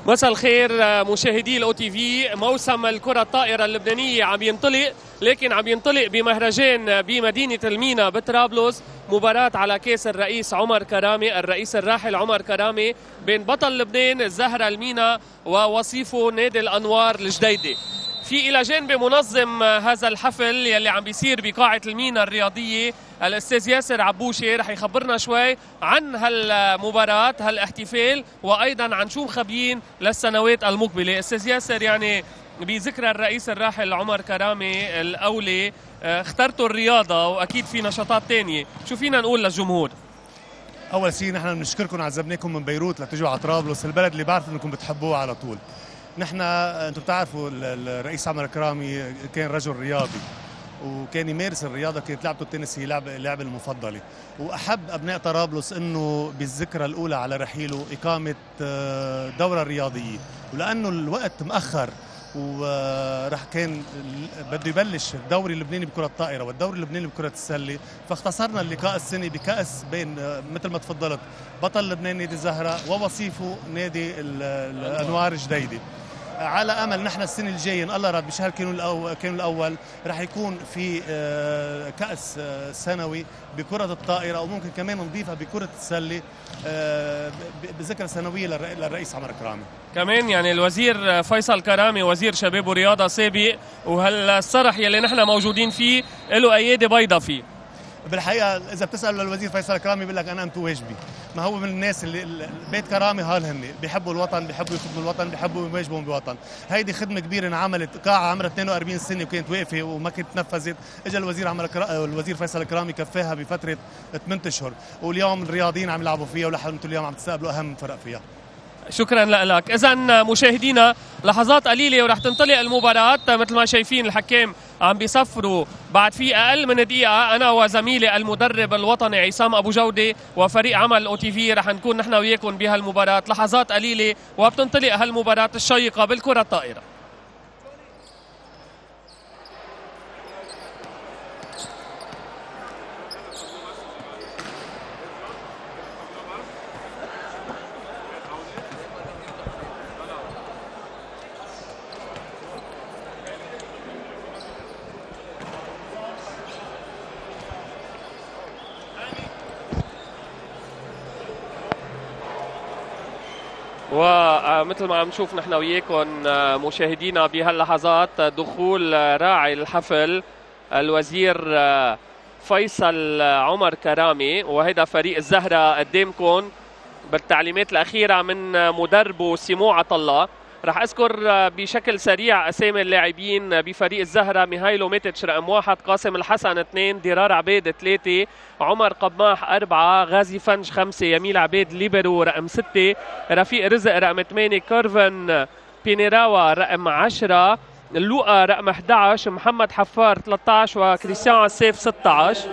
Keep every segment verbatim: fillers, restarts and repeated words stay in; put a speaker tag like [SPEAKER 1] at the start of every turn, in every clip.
[SPEAKER 1] مساء الخير مشاهدي الاو تي في. موسم الكرة الطائرة اللبنانية عم ينطلق، لكن عم ينطلق بمهرجان بمدينة المينا بطرابلس. مباراة على كاس الرئيس عمر كرامي، الرئيس الراحل عمر كرامي، بين بطل لبنان الزهرة المينا ووصيفه نادي الأنوار الجديدي. في إلى جانب منظم هذا الحفل يلي عم بيصير بقاعة المينا الرياضية الأستاذ ياسر عبوشي، رح يخبرنا شوي عن هالمباراة هالاحتفال وأيضا عن شو مخبيين للسنوات المقبلة. أستاذ ياسر، يعني بذكرى الرئيس الراحل عمر كرامي الأولي اخترتوا الرياضة وأكيد في نشاطات تانية، شو فينا نقول للجمهور؟
[SPEAKER 2] أول شيء نحن بنشكركم، عزمناكم من بيروت لتجوا على طرابلس، البلد اللي بعرف انكم بتحبوه على طول. نحن انتم بتعرفوا الرئيس عمر كرامي كان رجل رياضي وكان يمارس الرياضه، كانت لعبته التنس هي لعبه اللعبه المفضله، واحب ابناء طرابلس انه بالذكرى الاولى على رحيله اقامه دوره رياضيه، ولانه الوقت مأخر وراح كان بده يبلش الدوري اللبناني بكرة الطائرة والدوري اللبناني بكرة السلة، فاختصرنا اللقاء السني بكأس بين مثل ما تفضلت بطل لبنان نادي الزهرة ووصيفه نادي الأنوار الجديدة، على امل نحن السنه الجايه ان الله راد بشهر كانون الاول كانون الاول رح يكون في كاس سنوي بكره الطائره، وممكن كمان نضيفها بكره السله بذكرى سنويه للرئيس عمر كرامي.
[SPEAKER 1] كمان يعني الوزير فيصل كرامي وزير شباب ورياضه سابق، وهالصرح يلي نحن موجودين فيه له ايادي بيضاء فيه.
[SPEAKER 2] بالحقيقه اذا بتسال للوزير فيصل كرامي بيقول لك انا قمت واجبي، ما هو من الناس اللي بيت كرامي هال هن بيحبوا الوطن، بيحبوا يخدموا الوطن، بيحبوا يواجبوا بوطن. هيدي خدمه كبيره انعملت، قاعه عمرها اثنين وأربعين سنه وكانت واقفه وما كانت تنفذت، اجى الوزير عمر كرا... الوزير فيصل كرامي كفاها بفتره ثمانية اشهر، واليوم الرياضيين عم يلعبوا فيها ولحد اليوم عم تستقبلوا اهم فرق فيها.
[SPEAKER 1] شكرا لك. اذا مشاهدينا لحظات قليله ورح تنطلق المباراه، مثل ما شايفين الحكام عم بيصفروا بعد في اقل من دقيقه. انا وزميلي المدرب الوطني عصام ابو جوده وفريق عمل او تي في رح نكون نحن وياكم بهالمباراه. لحظات قليله وبتنطلق هالمباراه الشيقه بالكره الطائره. ومثل ما عم نشوف نحن وياكم مشاهدينا بهاللحظات دخول راعي الحفل الوزير فيصل عمر كرامي، وهذا فريق الزهرة قدامكم بالتعليمات الأخيرة من مدربه سمو عطلة. رح أذكر بشكل سريع أسامي اللاعبين بفريق الزهرة: ميهايلو ميتيتش رقم واحد، قاسم الحسن اثنين، ديرار عبيد ثلاثة، عمر قباح أربعة، غازي فنج خمسة، يميل عبيد ليبرو رقم ستة، رفيق رزق رقم ثمانية، كيرفن بينيراوا رقم عشرة، اللوقا رقم أحد عشر، محمد حفار ثلاثة عشر، وكريستيان عسيف ستة عشر.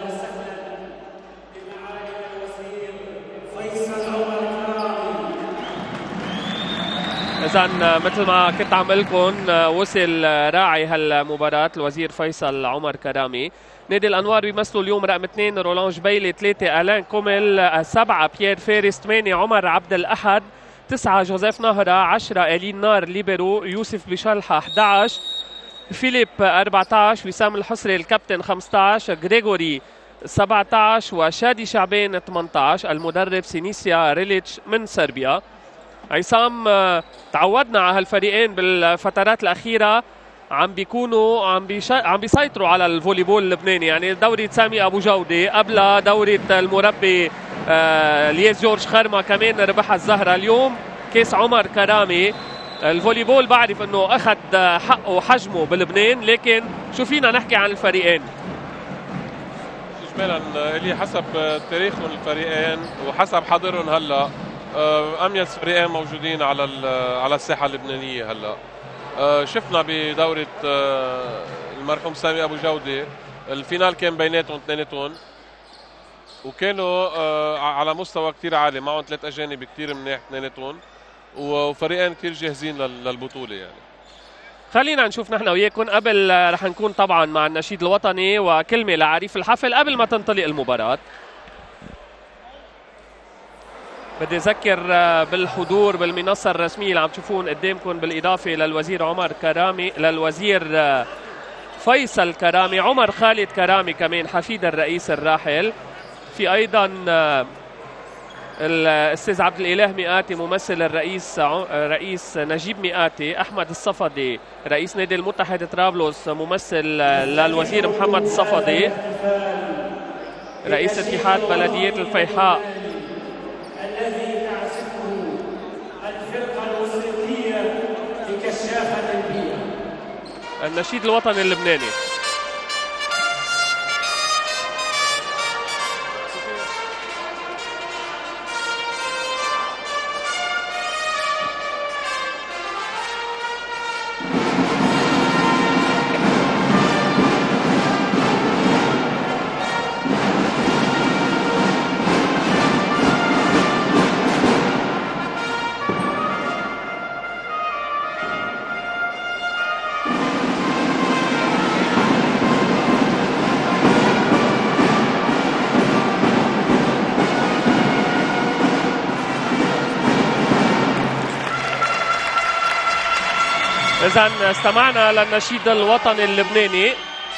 [SPEAKER 1] إذا مثل ما كنت عم أقول لكم وصل راعي هالمباراة الوزير فيصل عمر كرامي. نادي الأنوار بيمثلوا اليوم رقم اثنين رولان جبيلي، ثلاثة ألان كوميل، سبعة بيير فارس، ثمانية عمر عبد الأحد، تسعة جوزيف نهرة، عشرة إلين نار ليبرو، يوسف بشلحة أحد عشر، فيليب أربعة عشر، وسام الحسري الكابتن خمسة عشر، غريغوري سبعة عشر، وشادي شعبان ثمانية عشر. المدرب سينيسيا ريليتش من صربيا. عصام، تعودنا على هالفريقين بالفترات الأخيرة عم بيكونوا عم بيش... عم بيسيطروا على الفوليبول اللبناني، يعني دورة سامي أبو جودة قبل دورة المربي آه لياس جورج خرمة كمان ربحها الزهرة. اليوم كاس عمر كرامي. الفوليبول بعرف انه اخذ حقه وحجمه بلبنان، لكن شو فينا نحكي عن الفريقين؟
[SPEAKER 3] اجمالا اللي حسب تاريخهم الفريقين وحسب حاضرهم هلا اميز فريقين موجودين على على الساحه اللبنانيه هلا. شفنا بدوره المرحوم سامي ابو جوده الفينال كان بيناتهم اثنيناتهم، وكانوا على مستوى كثير عالي، معهم ثلاث اجانب كثير منيح اثنيناتهم، وفريقين كثير جاهزين للبطوله. يعني
[SPEAKER 1] خلينا نشوف نحن وياكم. قبل رح نكون طبعا مع النشيد الوطني وكلمه لعريف الحفل قبل ما تنطلق المباراه. بدي أذكر بالحضور بالمنصة الرسمية اللي عم تشوفون قدامكم، بالإضافة للوزير عمر كرامي، للوزير فيصل كرامي، عمر خالد كرامي كمان حفيد الرئيس الراحل، في أيضا الأستاذ عبد الإله مئاتي ممثل الرئيس رئيس نجيب مئاتي، أحمد الصفدي رئيس نادي المتحد طرابلس ممثل للوزير محمد الصفدي، رئيس اتحاد بلديات الفيحاء
[SPEAKER 4] الذي تعزفه الفرقة الموسيقية لكشافة البيئة،
[SPEAKER 1] النشيد الوطني اللبناني. إذن استمعنا للنشيد الوطني اللبناني.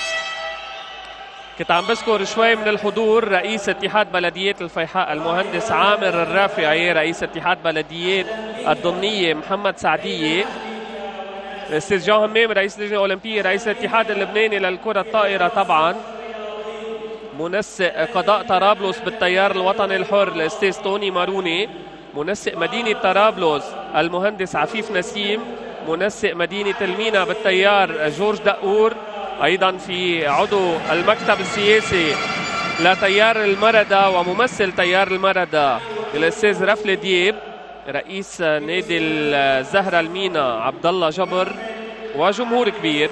[SPEAKER 1] كنت عم بذكر شوي من الحضور رئيس اتحاد بلديات الفيحاء المهندس عامر الرافعي، رئيس اتحاد بلديات الضنية محمد سعدية، الأستاذ جون همام رئيس اللجنة الأولمبية، رئيس الاتحاد اللبناني للكرة الطائرة طبعا، منسق قضاء طرابلس بالتيار الوطني الحر الأستاذ توني ماروني، منسق مدينة طرابلس المهندس عفيف نسيم، منسق مدينة المينا بالتيار جورج دقور، أيضا في عضو المكتب السياسي لتيار المردة وممثل تيار المردة الأستاذ رفل دياب، رئيس نادي الزهرة المينا عبد الله جبر، وجمهور كبير.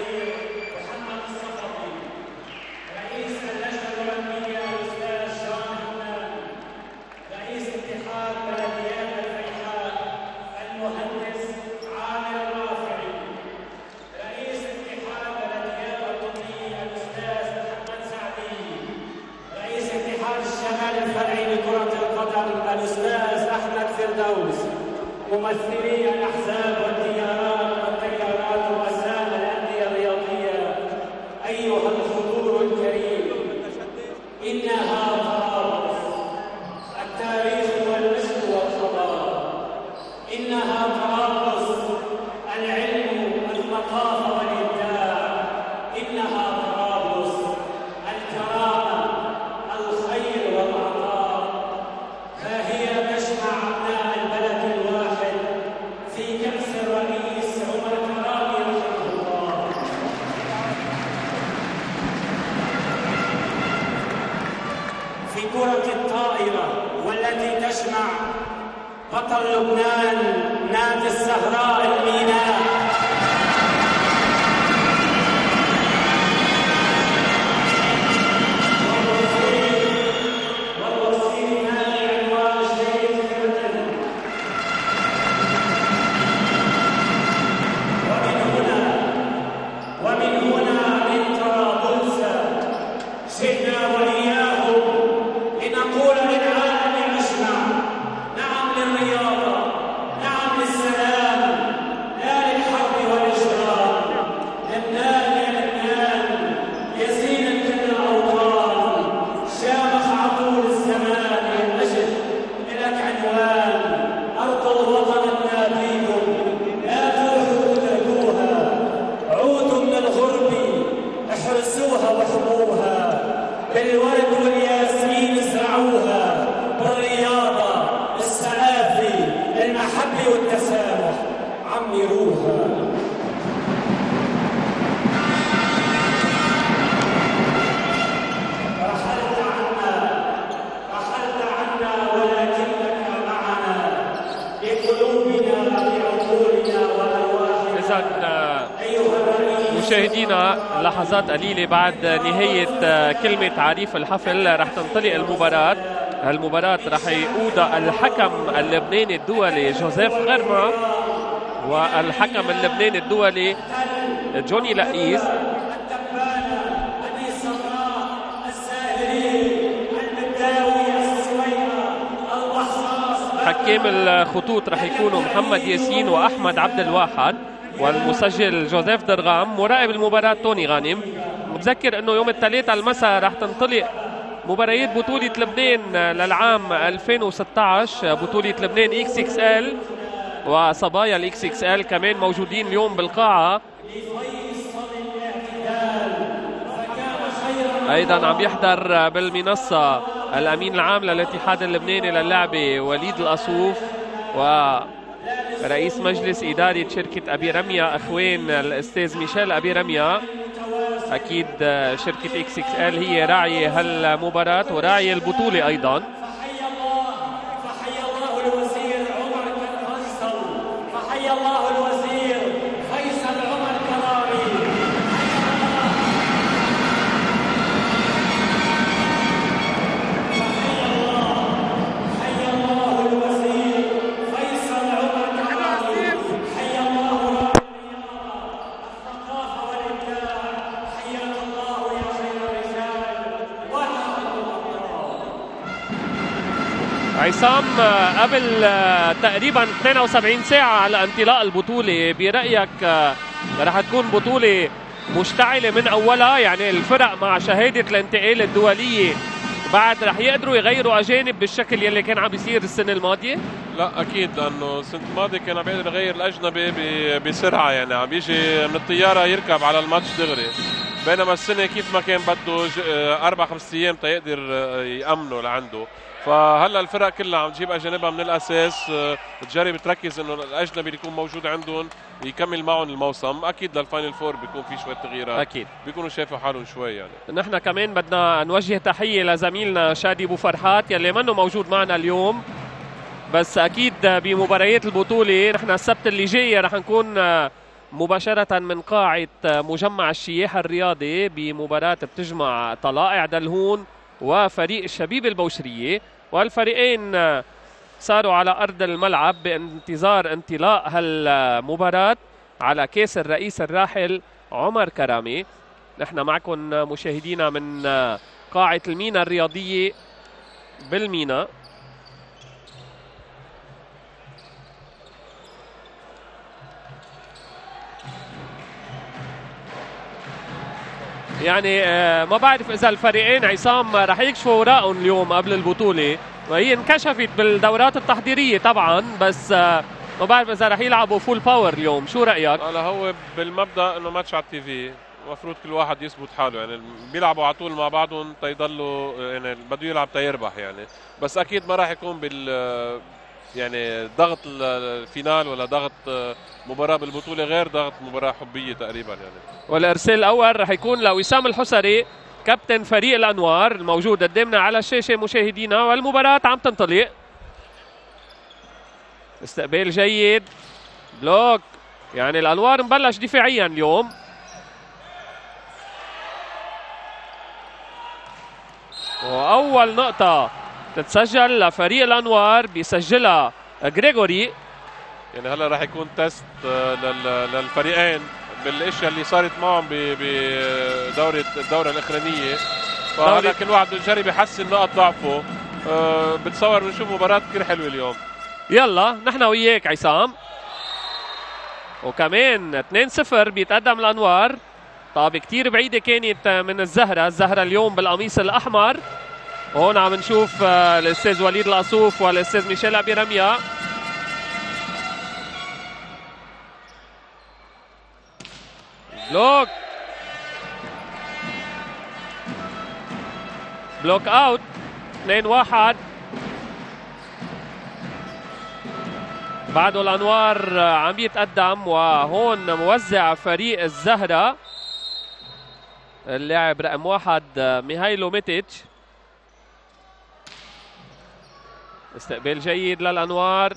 [SPEAKER 4] ممثلي الأحزاب والتيارات والتيارات ووسائل الأندية الرياضية، أيها الحضور الكريم، إنها طرابلس، التاريخ والمجد والحضارة، إنها طرابلس، العلم والثقافة والإبداع، إنها طرابلس، الكرامة، الخير والعطاء، فهي تجمع أبناء البلد الواحد في كأس الرئيس عمر كرامي رحمه الله. في كرة الطائرة والتي تجمع بطل لبنان نادي الزهراء الميناء،
[SPEAKER 1] مشاهدينا لحظات قليلة بعد نهاية كلمة تعريف الحفل رح تنطلق المباراة. المباراة رح يقودها الحكم اللبناني الدولي جوزيف غرمة والحكم اللبناني الدولي جوني لقيس. حكام الخطوط رح يكونوا محمد ياسين وأحمد عبد الواحد، والمسجل جوزيف درغام، مراقب المباراة توني غانم. بذكر انه يوم الثلاثاء المساء رح تنطلق مباريات بطولة لبنان للعام ألفين وستة عشر، بطولة لبنان إكس إكس إل، وصبايا الإكس إكس إل كمان موجودين اليوم بالقاعة. ايضا عم يحضر بالمنصة الامين العام للاتحاد اللبناني للعبة وليد القصوف، ورئيس مجلس إدارة شركة أبي رمية أخوين الأستاذ ميشيل أبي رمية. أكيد شركة إكس إكس إل هي راعية هالمباراة وراعية البطولة أيضا.
[SPEAKER 4] فحي الله فحي الله الوزير عمر فيصل، فحي الله الوزير فيصل عمر كرامي. فحي الله حي الله الوزير فيصل عمر كرامي. حي الله الثقافة والإبداع. حياك الله يا خير الرجال.
[SPEAKER 1] عصام، قبل تقريبا اثنين وسبعين ساعة على انطلاق البطولة، برأيك رح تكون بطولة مشتعلة من أولها؟ يعني الفرق مع شهادة الانتقال الدولية بعد رح يقدروا يغيروا أجانب بالشكل يلي كان عم بيصير السنة الماضية؟
[SPEAKER 3] لا اكيد، لانه السنه الماضيه كان عم يقدر يغير الاجنبي بسرعه، يعني عم يجي من الطياره يركب على الماتش دغري، بينما السنه كيف ما كان بده اربع خمس ايام تيقدر يامنوا لعنده. فهلا الفرق كلها عم تجيب اجانبها من الاساس، تجرب تركز انه الاجنبي اللي يكون موجود عندهم يكمل معهم الموسم. اكيد للفاينل فور بيكون في شويه تغييرات،
[SPEAKER 1] اكيد
[SPEAKER 3] بيكونوا شايفوا حالهم شوي. يعني
[SPEAKER 1] نحن كمان بدنا نوجه تحيه لزميلنا شادي ابو فرحات يلي منه موجود معنا اليوم، بس اكيد بمباريات البطوله نحن السبت اللي جاي رح نكون مباشره من قاعه مجمع الشياح الرياضي بمباراه بتجمع طلائع دلهون وفريق الشبيب البوشريه، والفريقين صاروا على ارض الملعب بانتظار انطلاق هالمباراه على كاس الرئيس الراحل عمر كرامي. نحن معكم مشاهدينا من قاعه المينا الرياضيه بالمينا. يعني ما بعرف اذا الفريقين عصام رح يكشفوا اوراقهم اليوم قبل البطوله، وهي انكشفت بالدورات التحضيريه طبعا، بس ما بعرف اذا رح يلعبوا فول باور اليوم. شو رايك؟
[SPEAKER 3] هلا هو بالمبدا انه ماتش على التي في، المفروض كل واحد يثبت حاله، يعني بيلعبوا على طول مع بعضهم تيضلوا، يعني بده يلعب تيربح يعني، بس اكيد ما راح يكون بال يعني ضغط الفينال ولا ضغط مباراة بالبطولة غير ضغط مباراة حبية تقريبا يعني.
[SPEAKER 1] والارسال الاول رح يكون لوسام الحسري كابتن فريق الانوار الموجود قدامنا على الشاشة مشاهدينا، والمباراة عم تنطلق. استقبال جيد، بلوك، يعني الانوار مبلش دفاعيا اليوم. واول نقطة تتسجل لفريق الانوار بيسجلها غريغوري.
[SPEAKER 3] يعني هلا راح يكون تيست للفريقين بالاشياء اللي صارت معهم بدورة الدورة الاخرانية، فهلا كل واحد بده يجرب يحسن نقط ضعفه. أه بتصور بنشوف مباراة كثير حلوة اليوم.
[SPEAKER 1] يلا نحن وياك عصام. وكمان اثنين صفر بيتقدم الانوار. طابة كثير بعيدة كانت من الزهرة، الزهرة اليوم بالقميص الاحمر. هون عم نشوف الاستاذ وليد القصوف والاستاذ ميشيل ابي رمية. بلوك بلوك اوت اثنين واحد. بعده الانوار عم يتقدم، وهون موزع فريق الزهرة اللاعب رقم واحد ميهايلو ميتيتش. استقبال جيد للانوار،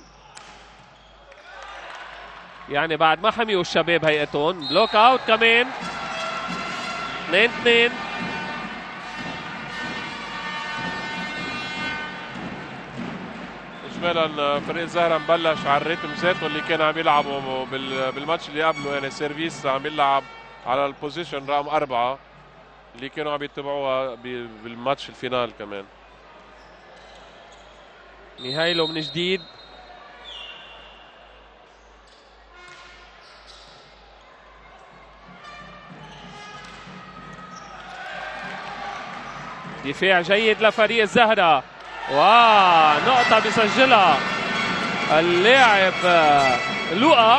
[SPEAKER 1] يعني بعد ما حميوا الشباب هيئتهم. بلوك اوت كمان اثنين اثنين.
[SPEAKER 3] اجمالا فريق الزهرة مبلش على الريتم ذاته اللي كان عم يلعبوا بالماتش اللي قبله، يعني سيرفيس عم يلعب على البوزيشن رقم أربعة اللي كانوا عم يتبعوها بالماتش الفينال كمان.
[SPEAKER 1] ميهايلو من جديد دفاع جيد لفريق الزهرة، ونقطة بيسجلها اللاعب لؤى.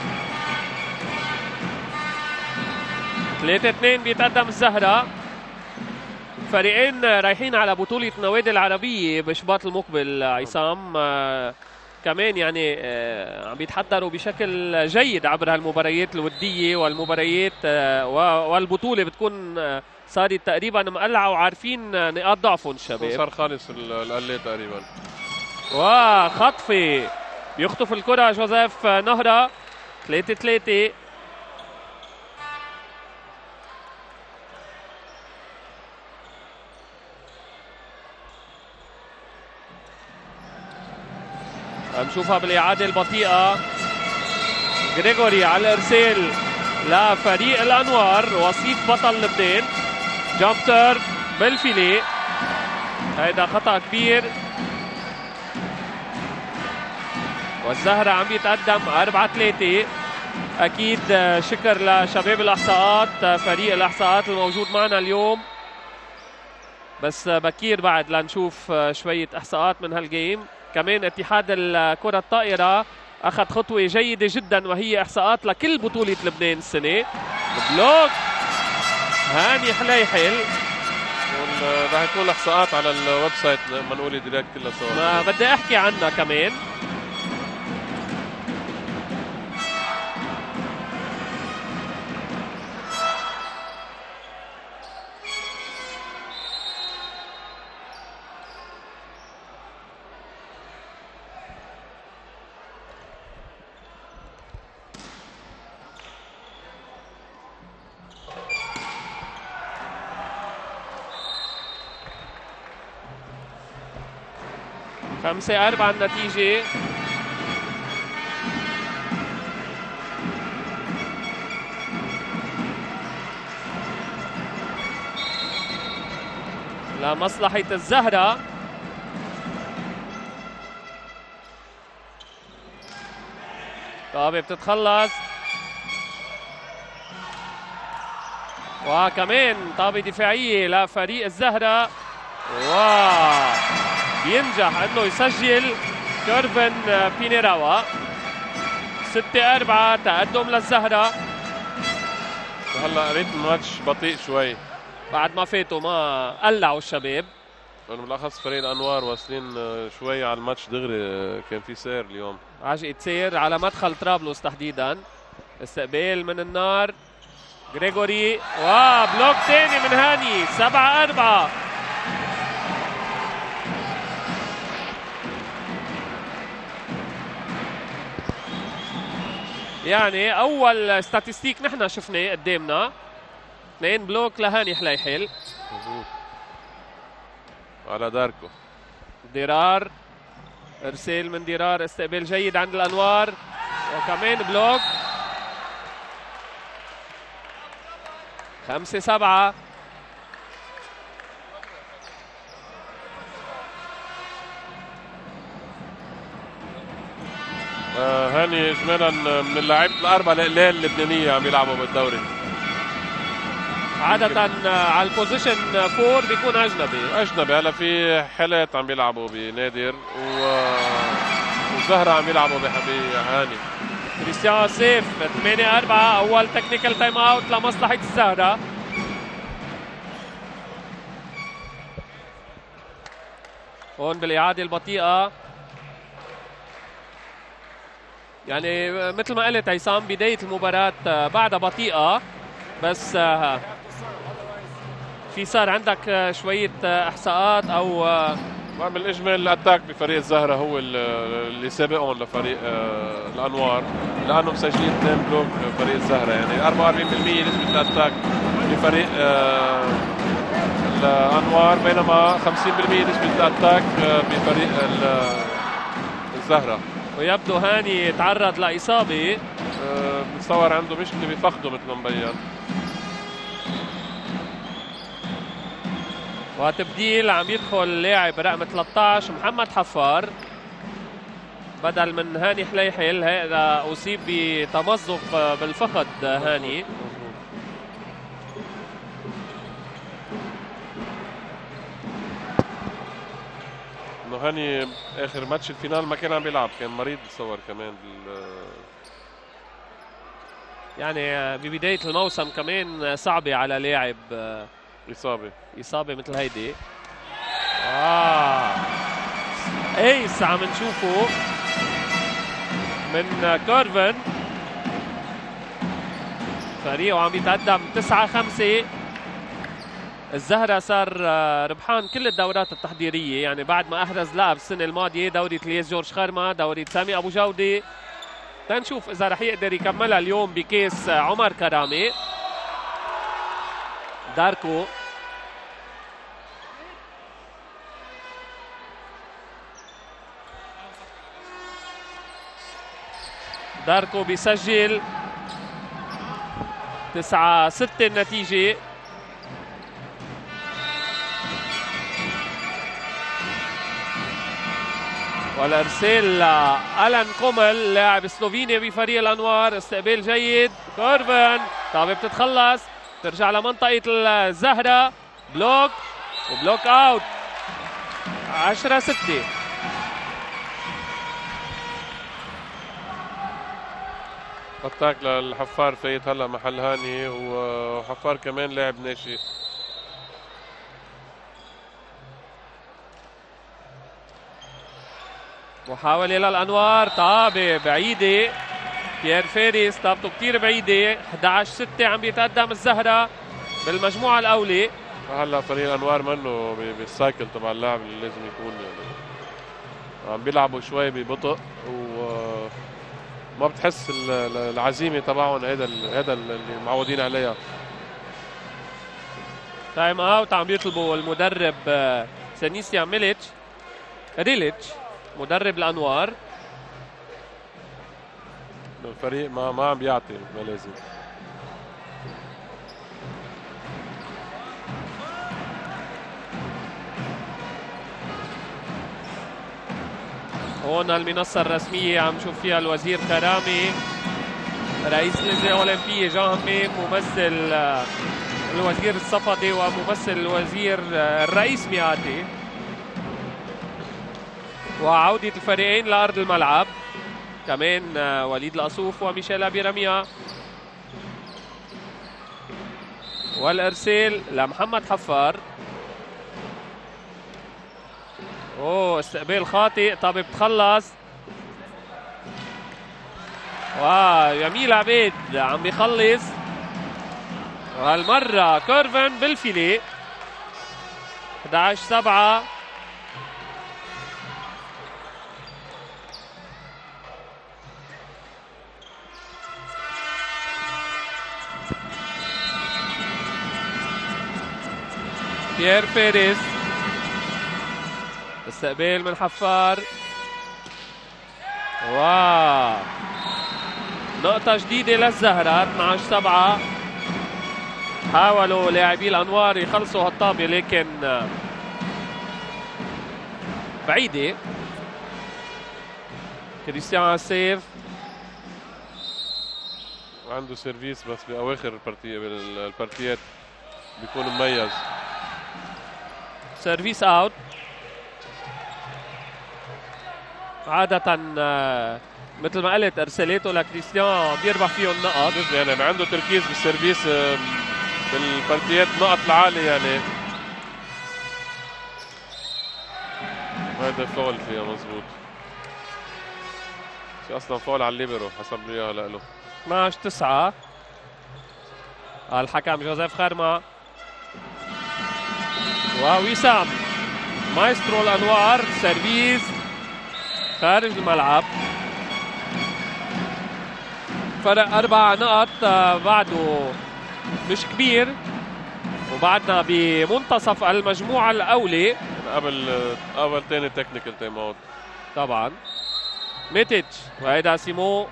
[SPEAKER 1] ثلاثة اثنين بيتقدم الزهرة. فريقين رايحين على بطولة النوادي العربية بشباط المقبل عصام، آه كمان يعني آه عم بيتحضروا بشكل جيد عبر هالمباريات الودية والمباريات آه والبطولة بتكون آه صارت تقريبا مقلعة وعارفين نقاط ضعفهم الشباب.
[SPEAKER 3] صار خالص القلة تقريبا.
[SPEAKER 1] وخطفي بيخطف الكرة جوزيف نهرة. ثلاثة ثلاثة. نشوفها بالإعادة البطيئة. غريغوري على الإرسال لفريق الأنوار وصيف بطل لبنان. جامبتر بالفيلي، هيدا خطأ كبير. والزهرة عم يتقدم أربعة ثلاثة. أكيد شكر لشباب الإحصاءات، فريق الإحصاءات الموجود معنا اليوم، بس بكير بعد لنشوف شوية إحصاءات من هالجيم. كمان اتحاد الكرة الطائرة أخذ خطوة جيدة جدا وهي إحصاءات لكل بطولة لبنان السنة. بلوك هاني حليحل،
[SPEAKER 3] رح يكون الاحصاءات على الويب سايت لما نقول ديريكت كلها سوا.
[SPEAKER 1] ما بدي احكي عنها كمان. خمسة أربعة النتيجة. لمصلحة الزهرة. طابة بتتخلص، وكمان طابة دفاعية لفريق الزهرة، واو بينجح انه يسجل كيرفن بينيراوا. ستة أربعة تقدم للزهرة.
[SPEAKER 3] هلا قريت الماتش بطيء شوي
[SPEAKER 1] بعد ما فاتوا، ما قلعوا الشباب.
[SPEAKER 3] بالاخص فريق الانوار واصلين شوي على الماتش دغري، كان في سير اليوم،
[SPEAKER 1] عجقة سير على مدخل طرابلس تحديدا. استقبال من النار. غريغوري وبلوك ثاني من هاني. سبعة أربعة. يعني اول ستاتستيك نحن شفناه قدامنا، اثنين بلوك لهاني حليحل.
[SPEAKER 3] مظبوط على داركو.
[SPEAKER 1] ديرار، ارسال من ديرار، استقبال جيد عند الانوار، وكمان بلوك. خمسة سبعة.
[SPEAKER 3] آه هاني اجمالا من اللاعبين الاربعه القلال اللبنانيه عم يلعبوا بالدوري.
[SPEAKER 1] عادة على البوزيشن فور بيكون اجنبي.
[SPEAKER 3] اجنبي، هلا في حالات عم بيلعبوا بنادر و... والزهره عم يلعبوا بهاني.
[SPEAKER 1] كريستيان سيف. ثمانية أربعة. اول تكنيكال تايم اوت لمصلحة الزهرة. هون بالاعادة البطيئة، يعني مثل ما قلت عصام بداية المباراة بعدها بطيئة، بس في صار عندك شوية احصاءات او
[SPEAKER 3] بالاجمال الاتاك بفريق الزهرة هو اللي سابقهم لفريق الانوار، لانه مسجلين اثنين بلوك فريق الزهرة، يعني أربعة وأربعين بالمئة نسبة الاتاك بفريق الانوار، بينما خمسين بالمئة نسبة الاتاك بفريق الزهرة.
[SPEAKER 1] ويبدو هاني تعرض لإصابة،
[SPEAKER 3] بتصور عنده مشكلة بفخده مثل ما مبين.
[SPEAKER 1] وتبديل عم يدخل لاعب رقم ثلاثة عشر محمد حفار بدل من هاني حليحل. هذا أصيب بتمزق بالفخذ هاني.
[SPEAKER 3] لانه هاني اخر ماتش الفينال ما كان عم بيلعب، كان مريض تصور كمان بال
[SPEAKER 1] يعني ببدايه الموسم كمان صعبه على لاعب
[SPEAKER 3] اصابه
[SPEAKER 1] اصابه مثل هيدي. اه ايس عم نشوفه من كورفن، فريقه عم يتقدم تسعة خمسة. الزهرة صار ربحان كل الدورات التحضيرية، يعني بعد ما أحرز لعب السنة الماضية دورة الياس جورج خرمة، دورة سامي أبو جودة. تنشوف إذا رح يقدر يكملها اليوم بكيس عمر كرامي. داركو داركو بيسجل تسعة ستة النتيجة. والارسال لالان كومل لاعب سلوفينيا بفريق الانوار. استقبال جيد كورفن، طابه بتتخلص ترجع لمنطقه الزهره، بلوك وبلوك اوت. عشرة ستة.
[SPEAKER 3] اتاك للحفار فايت هلا محل هاني، وحفار كمان لاعب ناشئ.
[SPEAKER 1] محاولة للأنوار، طابة بعيدة. بيير فارس طابته كتير بعيدة. أحد عشر ستة عم بيتقدم الزهرة بالمجموعة الأولى.
[SPEAKER 3] هلا فريق الأنوار منه بالسايكل تبع اللاعب اللي لازم يكون يعني عم بيلعبوا شوي ببطء، وما بتحس العزيمة تبعهم. هذا هذا اللي معودين عليها.
[SPEAKER 1] تايم اوت عم بيطلبوا المدرب سانيسيا ميليتش ريليتش مدرب الانوار.
[SPEAKER 3] الفريق ما ما عم بيعطي ما لازم.
[SPEAKER 1] هون المنصة الرسمية عم نشوف فيها الوزير كرامي، رئيس اللجنة الأولمبية جان همام، ممثل الوزير الصفدي، وممثل الوزير الرئيس مياتي. وعودة الفريقين لأرض الملعب كمان وليد القصوف وميشيل أبيراميا. والإرسال لمحمد حفار. اوه استقبال خاطئ، طب بتخلص. واو جميل عبيد عم بيخلص، وهالمرة كورفن بالفيلي. أحد عشر سبعة. بيير فارس، استقبال من حفار. واو نقطة جديدة للزهرة. اثني عشر سبعة. حاولوا لاعبي الأنوار يخلصوا هالطابة لكن بعيدة. كريستيان على السيف،
[SPEAKER 3] عنده سيرفيس بس بأواخر البارتي البارتيات بيكون مميز.
[SPEAKER 1] سيرفيس اوت. عادة مثل ما قلت ارسالاته لكريستيان بيربح فيه النقط،
[SPEAKER 3] يعني عنده تركيز بالسيرفيس بالبارتيات نقط العالية يعني. هذا فاول فيها مزبوط، في اصلا فاول على الليبرو حسب لي اياها له.
[SPEAKER 1] اثني عشر تسعة. الحكم جوزيف خرمة. ووسام مايسترو الانوار، سيرفيس خارج الملعب. فرق اربع نقط بعده مش كبير، وبعدنا بمنتصف المجموعة الأولى
[SPEAKER 3] قبل قبل ثاني تكنيكال تايم اوت
[SPEAKER 1] طبعا. ميتيتش وهيدا سيمو.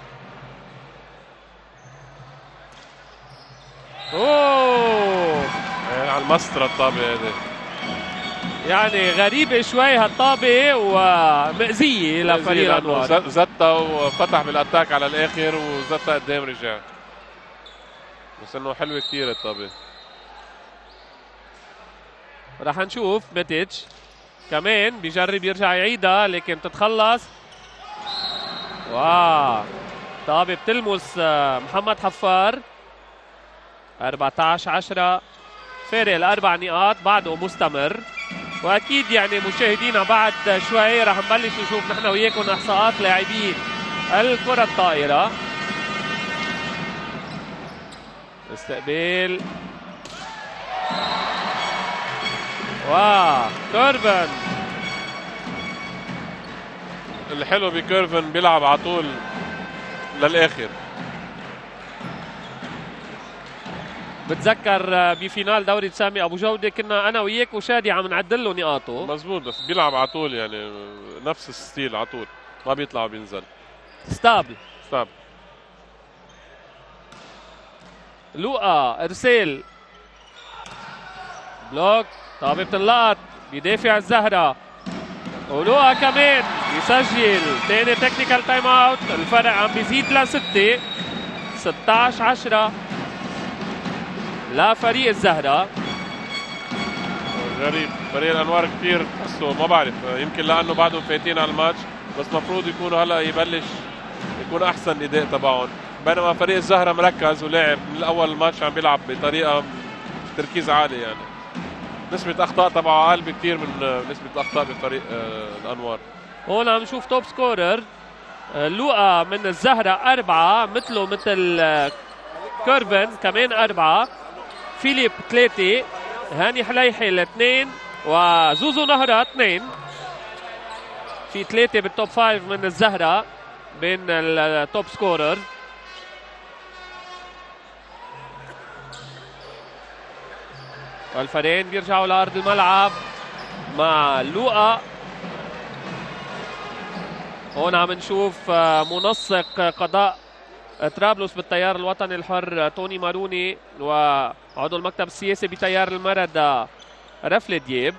[SPEAKER 1] اوه
[SPEAKER 3] يعني على المسطرة الطابة هذه،
[SPEAKER 1] يعني غريبة شوي هالطابة ومأزية لفريق الأنوار.
[SPEAKER 3] زتا وفتح بالاتاك على الآخر وزتا قدام رجع، بس انه حلوة كثير الطابة.
[SPEAKER 1] رح نشوف ميتيتش كمان بيجرب يرجع يعيدها لكن تتخلص. واو طابة بتلمس محمد حفار. أربعة عشر عشرة فارق الأربع نقاط بعده مستمر. وأكيد يعني مشاهدينا بعد شوي رح نبلش نشوف نحن وياكم إحصاءات لاعبي الكرة الطائرة. استقبال واو كيرفن.
[SPEAKER 3] الحلو بكيرفن بيلعب على طول للاخر.
[SPEAKER 1] بتذكر بفينال دوري سامي ابو جوده كنا انا وياك وشادي عم نعدل له نقاطه.
[SPEAKER 3] مزبوط بس بيلعب على طول يعني نفس الستيل على طول ما بيطلع وبينزل.
[SPEAKER 1] ستابل
[SPEAKER 3] ستابل.
[SPEAKER 1] لوقا ارسال بلوك. طابة بتنلقط بيدافع الزهرة ولوقا كمان بيسجل ثاني تكنيكال تايم اوت. الفرق عم بيزيد لستة. ستة عشر عشرة لفريق الزهرة.
[SPEAKER 3] غريب فريق الانوار كثير حسه ما بعرف يمكن لانه بعدهم فايتين على الماتش بس مفروض يكونوا هلا يبلش يكون احسن الاداء تبعهم بينما فريق الزهرة مركز ولاعب من الاول الماتش عم بيلعب بطريقه تركيز عالي يعني نسبة اخطاء تبعه اقل بكثير من نسبة الاخطاء بفريق الانوار.
[SPEAKER 1] هون عم نشوف توب سكورر لوقا من الزهرة أربعة مثله مثل كيرفن كمان أربعة. فيليب ثلاثة. هاني حليحي الاثنين وزوزو نهرة اثنين. في ثلاثة بالتوب فايف من الزهرة بين التوب سكورر. والفريقين بيرجعوا لأرض الملعب مع لوقا. هون عم نشوف منسق قضاء طرابلس بالتيار الوطني الحر توني ماروني وعضو المكتب السياسي بتيار المرد رفل دياب.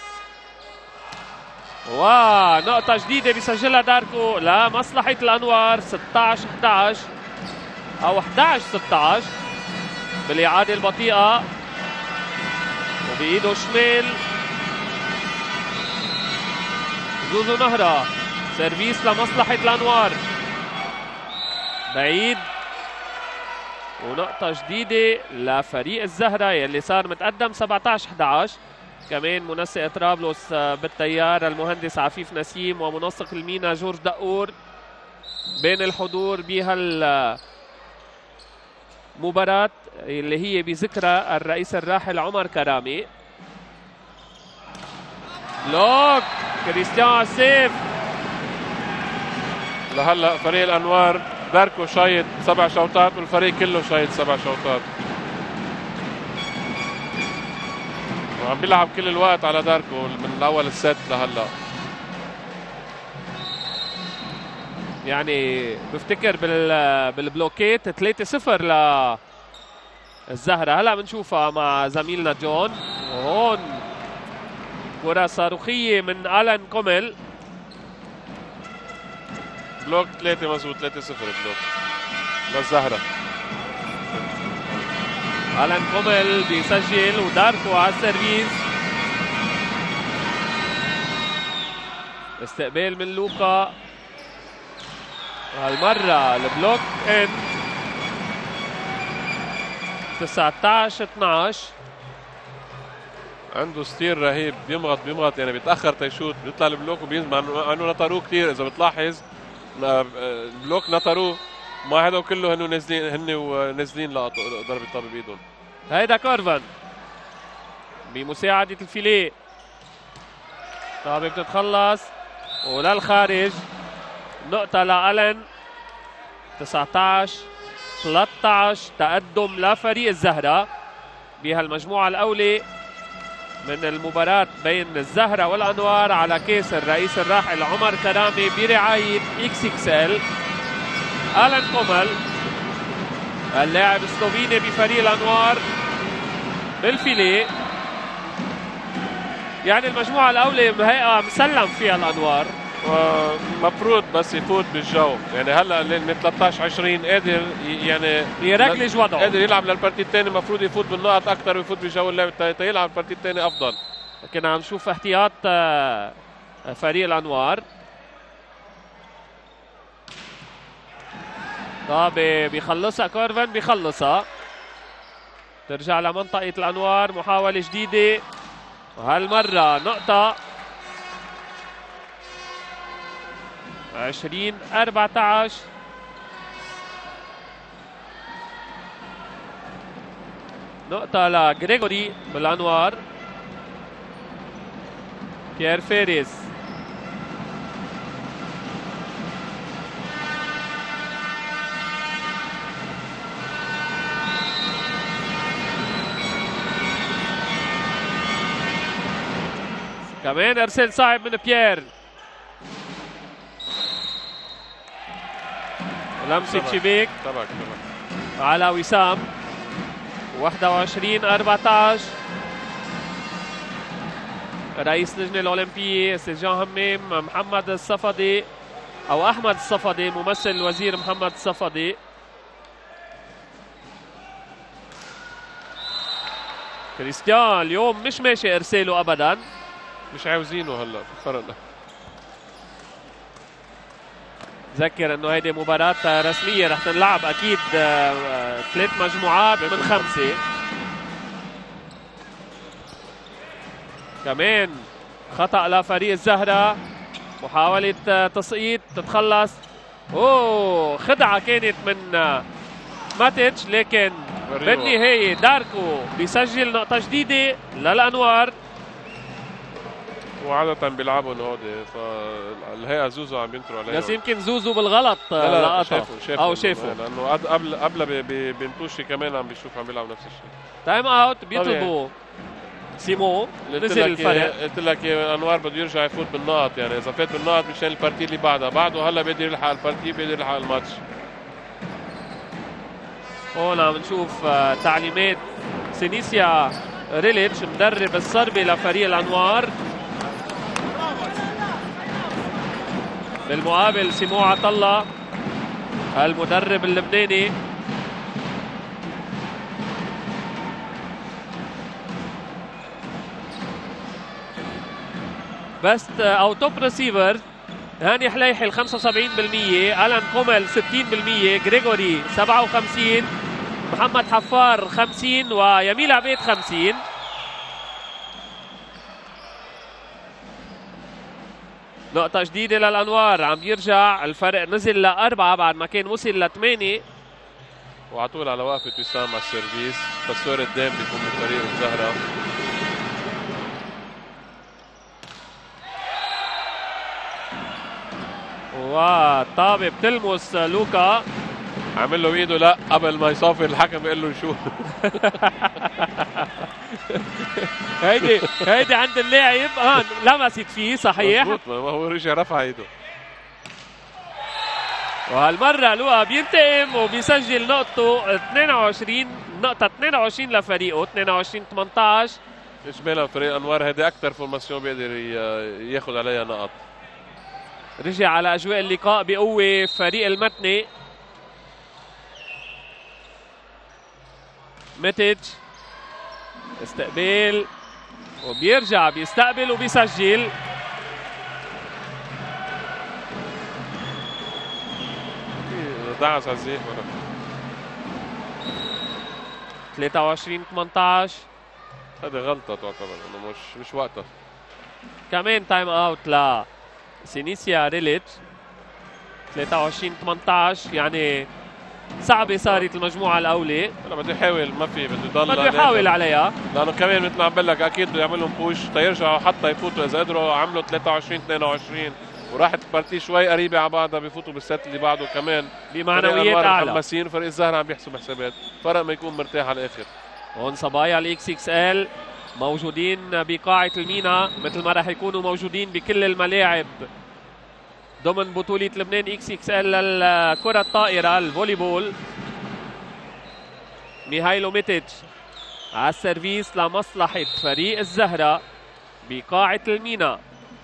[SPEAKER 1] ونقطة جديدة بيسجلها داركو لمصلحة الأنوار. ستة عشر إحدى عشر أو إحدى عشر ستة عشر بالإعادة البطيئة وبإيده الشمال زوزو نهرة. سيرفيس لمصلحة الأنوار بعيد. ونقطة جديدة لفريق الزهرة يلي صار متقدم سبعة عشر إحدى عشر. كمان منسق طرابلس بالتيار المهندس عفيف نسيم ومنسق المينا جورج دقور بين الحضور بهالمباراة اللي هي بذكرى الرئيس الراحل عمر كرامي. لوك كريستيان عسيف.
[SPEAKER 3] لهلا فريق الانوار داركو شايط سبع شوطات والفريق كله شايط سبع شوطات وعم بيلعب كل الوقت على داركو من الاول الست لهلا.
[SPEAKER 1] يعني بفتكر بال بالبلوكيت ثلاثة صفر للزهرة. هلا بنشوفها مع زميلنا جون. وهون كرة صاروخية من ألان كوميل.
[SPEAKER 3] بلوك ثلاثة مزبوط ثلاثة صفر بلوك للزهرة.
[SPEAKER 1] ألان كوميل بيسجل وداركو على السيرفيس. استقبال من لوكا هالمرة البلوك ان. تسعة عشر اثني عشر.
[SPEAKER 3] عنده ستير رهيب بيمغط بيمغط يعني بيتاخر تيشوت بيطلع البلوك وبينزل مع انه نطروه كثير. اذا بتلاحظ البلوك نطروه ما هذا كله هن نازلين هن ونازلين لضربة طابة بايدهم.
[SPEAKER 1] هيدا كورفن بمساعدة الفيليه. طابة بتتخلص وللخارج. نقطة لألن. تسعة عشر ثلاثة عشر تقدم لفريق الزهرة بهالمجموعة الأولى من المباراة بين الزهرة والأنوار على كاس الرئيس الراحل عمر كرامي برعاية إكس إكس إل. ألان كومل اللاعب السلوفيني بفريق الأنوار بالفيليه. يعني المجموعة الأولى هيئة مسلم فيها الأنوار
[SPEAKER 3] مفروض بس يفوت بالجو يعني هلا من ثلاثة عشر عشرين قادر يعني
[SPEAKER 1] يركلج وضعه
[SPEAKER 3] قادر يلعب للبارتي الثاني. مفروض يفوت بالنقط اكثر ويفوت بالجو اللعب يلعب البارتي الثاني افضل.
[SPEAKER 1] لكن عم نشوف احتياط فريق الأنوار. طابة بيخلصها كورفن، بيخلصها ترجع لمنطقة الأنوار. محاولة جديدة وهالمرة نقطة. عشرين أربعة عشر. نقطة لغريغوري بالأنوار. بيير فارس كمان ارسال صعب من بيير. لمسة شبيك على وسام. واحد وعشرين أربعة عشر. رئيس اللجنة الأولمبية سيد جان همام محمد الصفدي أو أحمد الصفدي، ممثل الوزير محمد الصفدي. كريستيان اليوم مش ماشي إرساله أبدا،
[SPEAKER 3] مش عاوزينه هلا فرق.
[SPEAKER 1] ذكر انه هيدي مباراة رسمية رح تنلعب اكيد ثلاث مجموعات من خمسة. كمان خطأ لفريق الزهرة. محاولة تسقيط تتخلص. اوه خدعة كانت من ماتيتش، لكن بالنهاية داركو بيسجل نقطة جديدة للأنوار.
[SPEAKER 3] وعادة بيلعبوا هودي، فالهيئة زوزو عم ينطروا عليهم.
[SPEAKER 1] بس يمكن زوزو بالغلط
[SPEAKER 3] لا شافوا شافوا
[SPEAKER 1] او شافوا
[SPEAKER 3] لانه قبل قبل بنتوشي كمان عم بيشوف عم بيلعب نفس الشيء.
[SPEAKER 1] تايم اوت بيطلبوا سيمو. نزل الفرق.
[SPEAKER 3] قلت لك انوار بده يرجع يفوت بالنقط، يعني اذا فات بالنقط مشان البارتي اللي بعدها بعده هلا بده يلحق البارتي، بده يلحق الماتش.
[SPEAKER 1] هون عم نشوف تعليمات سينيسيا ريليتش مدرب الصربي لفريق الانوار. بالمقابل سيمو عطلة المدرب اللبناني. بست او توب ريسيفر هاني حليحي ال خمسة وسبعين بالمية، ألان كومل ستين بالمية، غريغوري سبعة وخمسين، محمد حفار خمسين، ويميل عبيد خمسين. نقطة جديدة للأنوار، عم يرجع الفرق نزل لأربعة بعد ما كان وصل لثمانية.
[SPEAKER 3] وعطول على وقفة وسام على السيرفيس. بسور الدام بيكون من فريق الزهرة.
[SPEAKER 1] وطابة بتلمس لوكا.
[SPEAKER 3] عمل له بايده لا قبل ما يصافر الحكم بيقول له شو.
[SPEAKER 1] هيدي هيدي عند اللاعب اه لمست فيه صحيح.
[SPEAKER 3] مظبوط، ما هو رجع رفع ايده.
[SPEAKER 1] وهالمرة لوكا بينتقم وبيسجل نقطته اثنين وعشرين، نقطة اثنين وعشرين لفريقه، اثنين وعشرين ثمانية عشر.
[SPEAKER 3] اجمالا فريق انوار هيدي اكثر فورماسيون بيقدر ياخذ عليها نقط.
[SPEAKER 1] رجع على اجواء اللقاء بقوة فريق المتني. ميتيتش استقبال وبيرجع بيستقبل وبيسجل.
[SPEAKER 3] دعس على الزيت.
[SPEAKER 1] ثلاثة وعشرين ثمانية عشر.
[SPEAKER 3] هذه غلطة تعتبر انه مش مش وقتها.
[SPEAKER 1] كمان تايم اوت ل سينيسيا ريليتش. ثلاثة وعشرين ثمانية عشر، يعني صعبة صارت المجموعة الأولى.
[SPEAKER 3] أنا بده يحاول، ما في بده يضل
[SPEAKER 1] بده يحاول عليها،
[SPEAKER 3] لأنه كمان مثل ما عم بقول لك أكيد بده يعمل لهم بوش تيرجعوا حتى يفوتوا. إذا قدروا عملوا ثلاثة وعشرين اثنين وعشرين وراحت البارتي شوي قريبة على بعضها بيفوتوا بالست اللي بعده كمان
[SPEAKER 1] بمعنويات أعلى.
[SPEAKER 3] محمسين. فريق الزهرة عم بيحسب حسابات، فرق ما يكون مرتاح على الآخر.
[SPEAKER 1] هون صبايا الاكس اكس ال موجودين بقاعة المينا مثل ما راح يكونوا موجودين بكل الملاعب ضمن بطولة لبنان اكس اكس ال للكرة الطائرة الفوليبول. ميهايلو ميتيتش على السيرفيس لمصلحة فريق الزهرة بقاعة المينا.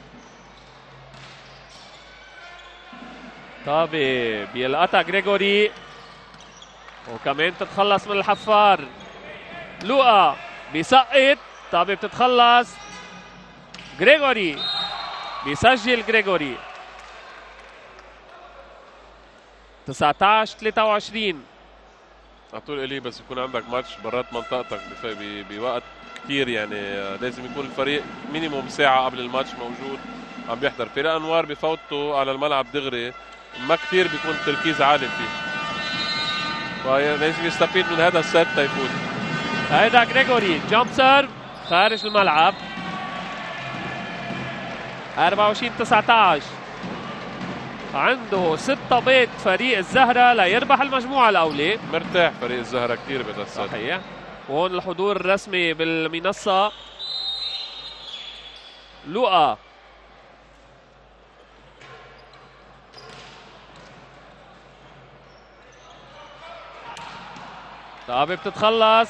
[SPEAKER 1] طابة بيلقطها غريغوري وكمان تتخلص من الحفار. لوقا بيسقط، طابة بتتخلص غريغوري بيسجل غريغوري. تسعة عشر ثلاثة وعشرين.
[SPEAKER 3] على طول الي بس يكون عندك ماتش برات منطقتك بوقت كثير، يعني لازم يكون الفريق مينيموم ساعه قبل الماتش موجود عم بيحضر. فريق انوار بفوتوا على الملعب دغري، ما كثير بيكون التركيز عالي فيه، فلازم يستفيد من هذا السيت تيفوت.
[SPEAKER 1] هيدا غريغوري جامب سيرف خارج الملعب. أربعة وعشرين تسعة عشر. عنده ستة بيض فريق الزهرة ليربح المجموعة الأولى.
[SPEAKER 3] مرتاح فريق الزهرة كثير بهذا السيت.
[SPEAKER 1] صحيح. وهون الحضور الرسمي بالمنصة. لؤى طابة بتتخلص.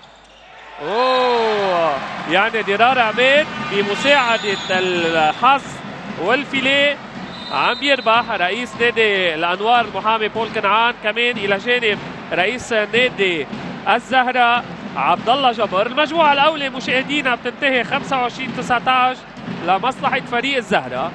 [SPEAKER 1] اوه يعني درار عبيد بمساعدة الحظ والفيليه عم بيربح رئيس نادي الانوار المحامي بول كنعان، كمان الى جانب رئيس نادي الزهرة عبد الله جبر. المجموعة الأولى مشاهدينا بتنتهي خمسة وعشرين تسعة عشر لمصلحة فريق الزهرة.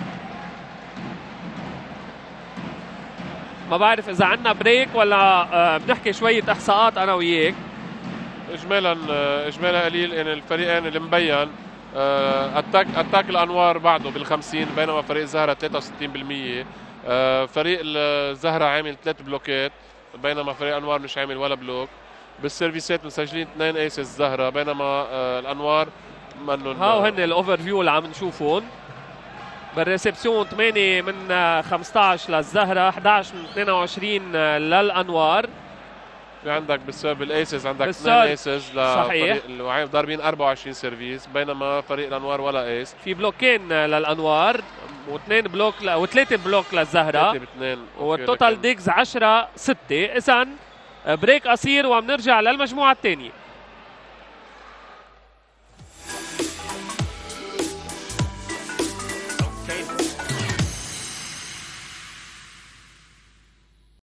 [SPEAKER 1] ما بعرف إذا عنا بريك ولا بنحكي شوية إحصاءات أنا وياك.
[SPEAKER 3] إجمالا إجمالا قليل يعني الفريقين اللي مبين أتاك أتاك الأنوار بعده بالخمسين بينما فريق الزهرة ثلاثة وستين بالمية. فريق الزهرة عامل ثلاث بلوكات بينما فريق الأنوار مش عامل ولا بلوك. بالسيرفيسات مسجلين اثنين ايس الزهرة بينما الأنوار منن.
[SPEAKER 1] هاو هن الأوفر فيو اللي عم نشوفهم. بالريسبسيون ثمانية من خمسة عشر للزهرة، أحد عشر من اثنين وعشرين للأنوار.
[SPEAKER 3] في عندك بالسيرف بالايسز عندك اثنين ايسز
[SPEAKER 1] لفريق
[SPEAKER 3] اللي ضاربين أربعة وعشرين سيرفيس بينما فريق الانوار ولا ايس.
[SPEAKER 1] في بلوكين للانوار واثنين بلوك ل... وثلاثه بلوك للزهره والتوتال ديجز عشرة ستة. اذا بريك قصير وبنرجع للمجموعه الثانيه.